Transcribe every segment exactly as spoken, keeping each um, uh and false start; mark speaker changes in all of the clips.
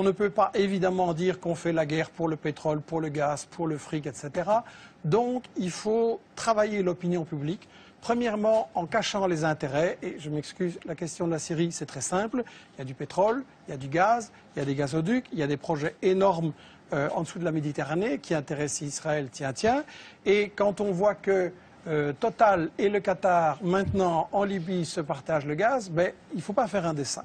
Speaker 1: On ne peut pas évidemment dire qu'on fait la guerre pour le pétrole, pour le gaz, pour le fric, et cetera. Donc il faut travailler l'opinion publique. Premièrement, en cachant les intérêts, et je m'excuse, la question de la Syrie, c'est très simple. Il y a du pétrole, il y a du gaz, il y a des gazoducs, il y a des projets énormes euh, en dessous de la Méditerranée qui intéressent Israël, tiens, tiens. Et quand on voit que euh, Total et le Qatar, maintenant en Libye, se partagent le gaz, ben, il ne faut pas faire un dessin.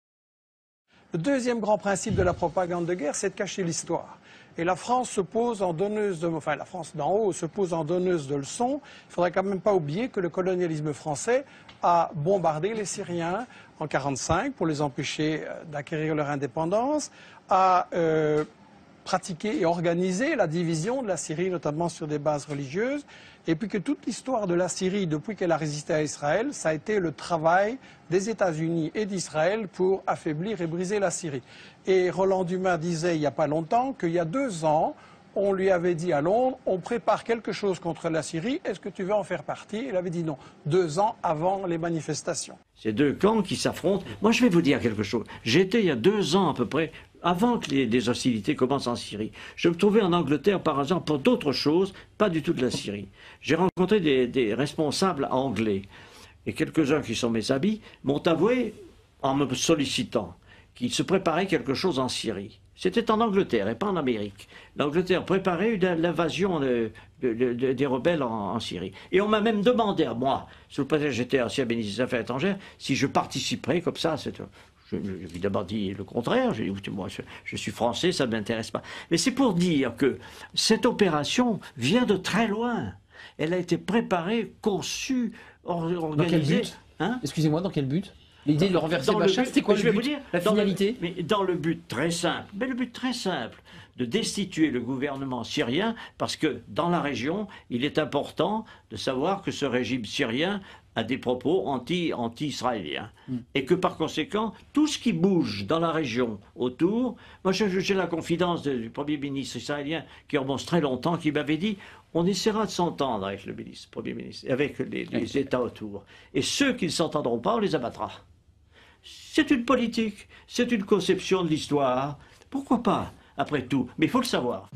Speaker 1: Le deuxième grand principe de la propagande de guerre, c'est de cacher l'histoire. Et la France se pose en donneuse de, enfin la France d'en haut se pose en donneuse de leçons. Il ne faudrait quand même pas oublier que le colonialisme français a bombardé les Syriens en mille neuf cent quarante-cinq pour les empêcher d'acquérir leur indépendance, a euh, pratiqué et organisé la division de la Syrie, notamment sur des bases religieuses, et puis que toute l'histoire de la Syrie, depuis qu'elle a résisté à Israël, ça a été le travail des États-Unis et d'Israël pour affaiblir et briser la Syrie. Et Roland Dumas disait il n'y a pas longtemps qu'il y a deux ans, on lui avait dit à Londres, on prépare quelque chose contre la Syrie, est-ce que tu veux en faire partie? Il avait dit non, deux ans avant les manifestations.
Speaker 2: Ces deux camps qui s'affrontent. Moi, je vais vous dire quelque chose. J'étais il y a deux ans à peu près, avant que les, les hostilités commencent en Syrie. Je me trouvais en Angleterre par hasard pour d'autres choses, pas du tout de la Syrie. J'ai rencontré des, des responsables anglais. Et quelques-uns qui sont mes amis m'ont avoué, en me sollicitant, qu'il se préparait quelque chose en Syrie. C'était en Angleterre et pas en Amérique. L'Angleterre préparait l'invasion de, de, de, des rebelles en, en Syrie. Et on m'a même demandé à moi, sous le prétexte que j'étais ancien ministre des Affaires étrangères, si je participerais comme ça. J'ai évidemment dit le contraire. J'ai dit, écoutez, moi, je, je suis français, ça ne m'intéresse pas. Mais c'est pour dire que cette opération vient de très loin. Elle a été préparée, conçue, organisée.
Speaker 3: Dans quel but hein Excusez-moi, dans quel but? L'idée de le renverser Bachar, c'était quoi le but? Je vais vous dire, la finalité?
Speaker 2: Mais dans le but très simple, mais le but très simple, de destituer le gouvernement syrien, parce que dans la région, il est important de savoir que ce régime syrien a des propos anti, anti-israéliens. Mm. Et que par conséquent, tout ce qui bouge dans la région autour, moi j'ai la confidence de, du Premier ministre israélien qui remonte très longtemps, qui m'avait dit on essaiera de s'entendre avec le ministre, Premier ministre, avec les, les États autour. Et ceux qui ne s'entendront pas, on les abattra. C'est une politique, c'est une conception de l'histoire. Pourquoi pas, après tout? Mais il faut le savoir.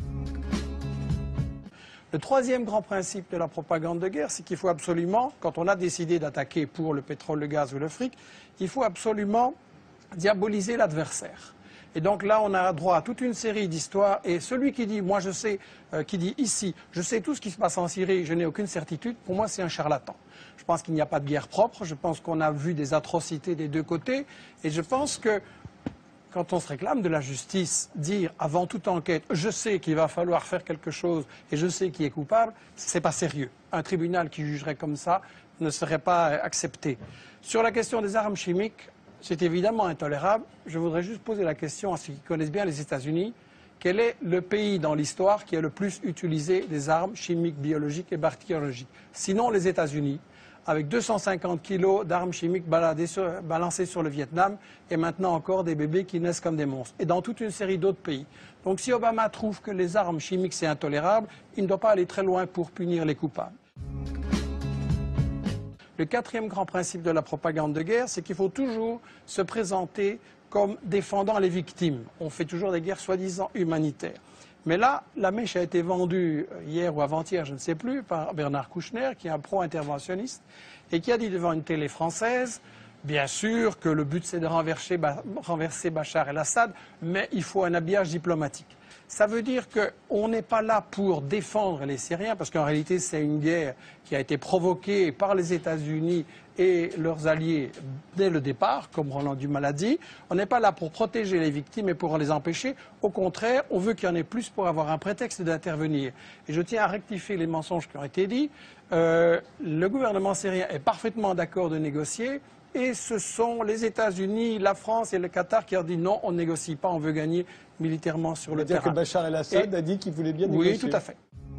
Speaker 1: Le troisième grand principe de la propagande de guerre, c'est qu'il faut absolument, quand on a décidé d'attaquer pour le pétrole, le gaz ou le fric, il faut absolument diaboliser l'adversaire. Et donc là, on a droit à toute une série d'histoires. Et celui qui dit, moi je sais, euh, qui dit ici, je sais tout ce qui se passe en Syrie, je n'ai aucune certitude, pour moi c'est un charlatan. Je pense qu'il n'y a pas de guerre propre, je pense qu'on a vu des atrocités des deux côtés. Et je pense que quand on se réclame de la justice, dire avant toute enquête, je sais qu'il va falloir faire quelque chose et je sais qui est coupable, c'est pas sérieux. Un tribunal qui jugerait comme ça ne serait pas accepté. Sur la question des armes chimiques, c'est évidemment intolérable. Je voudrais juste poser la question à ceux qui connaissent bien les États-Unis. Quel est le pays dans l'histoire qui a le plus utilisé des armes chimiques, biologiques et bactériologiques? Sinon les États-Unis, avec deux cent cinquante kilos d'armes chimiques sur, balancées sur le Vietnam, et maintenant encore des bébés qui naissent comme des monstres, et dans toute une série d'autres pays. Donc si Obama trouve que les armes chimiques c'est intolérable, il ne doit pas aller très loin pour punir les coupables. Le quatrième grand principe de la propagande de guerre, c'est qu'il faut toujours se présenter comme défendant les victimes. On fait toujours des guerres soi-disant humanitaires. Mais là, la mèche a été vendue hier ou avant-hier, je ne sais plus, par Bernard Kouchner, qui est un pro-interventionniste, et qui a dit devant une télé française, bien sûr que le but c'est de renverser, renverser Bachar el-Assad, mais il faut un habillage diplomatique. Ça veut dire qu'on n'est pas là pour défendre les Syriens, parce qu'en réalité c'est une guerre qui a été provoquée par les États-Unis et leurs alliés dès le départ, comme Roland Dumas l'a dit. On n'est pas là pour protéger les victimes et pour les empêcher. Au contraire, on veut qu'il y en ait plus pour avoir un prétexte d'intervenir. Et je tiens à rectifier les mensonges qui ont été dits. Euh, le gouvernement syrien est parfaitement d'accord de négocier. Et ce sont les États-Unis, la France et le Qatar qui ont dit non, on ne négocie pas, on veut gagner militairement sur le terrain.
Speaker 4: C'est-à-dire que Bachar el-Assad a dit qu'il voulait bien négocier.
Speaker 1: Oui, tout à fait.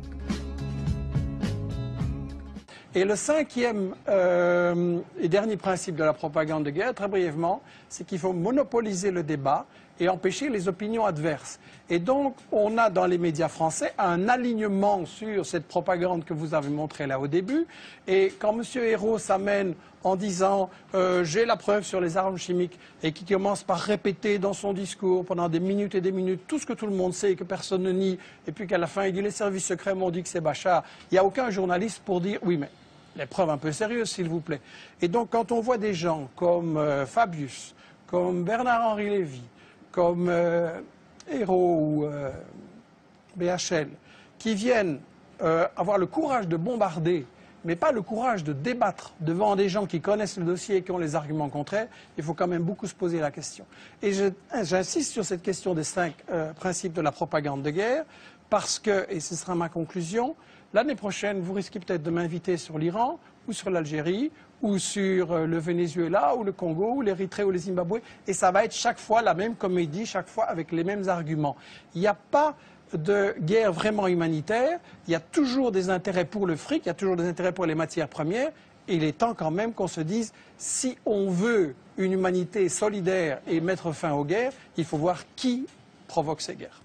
Speaker 1: Et le cinquième euh, et dernier principe de la propagande de guerre, très brièvement, c'est qu'il faut monopoliser le débat et empêcher les opinions adverses. Et donc, on a dans les médias français un alignement sur cette propagande que vous avez montrée là au début. Et quand M. Hérault s'amène en disant euh, « j'ai la preuve sur les armes chimiques » et qui commence par répéter dans son discours pendant des minutes et des minutes tout ce que tout le monde sait et que personne ne nie, et puis qu'à la fin il dit « les services secrets m'ont dit que c'est Bachar », il n'y a aucun journaliste pour dire « oui, mais les preuves un peu sérieuses, s'il vous plaît ». Et donc, quand on voit des gens comme euh, Fabius, comme Bernard-Henri Lévy, comme euh, Hérault ou euh, B H L, qui viennent euh, avoir le courage de bombarder, mais pas le courage de débattre devant des gens qui connaissent le dossier et qui ont les arguments contraires, il faut quand même beaucoup se poser la question. Et j'insiste sur cette question des cinq euh, principes de la propagande de guerre, parce que, et ce sera ma conclusion, l'année prochaine, vous risquez peut-être de m'inviter sur l'Iran, ou sur l'Algérie, ou sur euh, le Venezuela, ou le Congo, ou l'Érythrée, ou le Zimbabwe, et ça va être chaque fois la même comédie, chaque fois avec les mêmes arguments. Il n'y a pas de guerre vraiment humanitaire, il y a toujours des intérêts pour le fric, il y a toujours des intérêts pour les matières premières, et il est temps quand même qu'on se dise, si on veut une humanité solidaire et mettre fin aux guerres, il faut voir qui provoque ces guerres.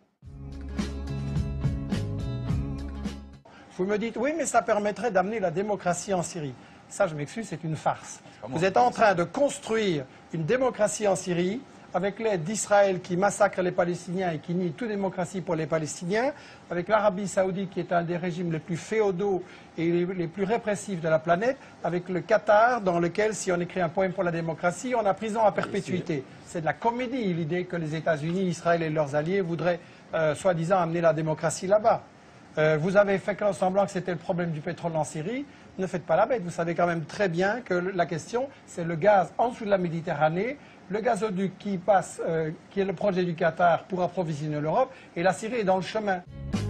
Speaker 1: Vous me dites, oui, mais ça permettrait d'amener la démocratie en Syrie. Ça, je m'excuse, c'est une farce. Vous êtes en train de construire une démocratie en Syrie avec l'aide d'Israël qui massacre les Palestiniens et qui nie toute démocratie pour les Palestiniens, avec l'Arabie saoudite qui est un des régimes les plus féodaux et les, les plus répressifs de la planète, avec le Qatar dans lequel, si on écrit un poème pour la démocratie, on a prison à perpétuité. C'est de la comédie, l'idée que les États-Unis, Israël et leurs alliés voudraient, euh, soi-disant, amener la démocratie là-bas. Euh, vous avez fait semblant que c'était le problème du pétrole en Syrie. Ne faites pas la bête. Vous savez quand même très bien que la question, c'est le gaz en dessous de la Méditerranée, le gazoduc qui passe, euh, qui est le projet du Qatar pour approvisionner l'Europe, et la Syrie est dans le chemin.